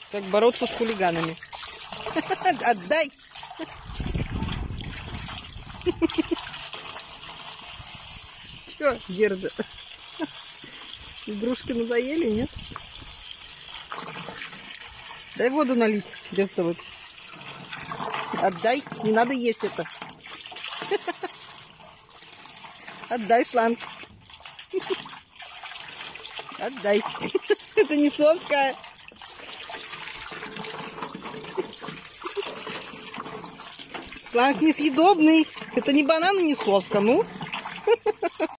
Как бороться с хулиганами. Отдай! Чё, Герда? Игрушки надоели, нет? Дай воду налить, бестолочь. Отдай, не надо есть это. Отдай шланг. Отдай. Это не соска. Шланг несъедобный. Это не банан и не соска, ну.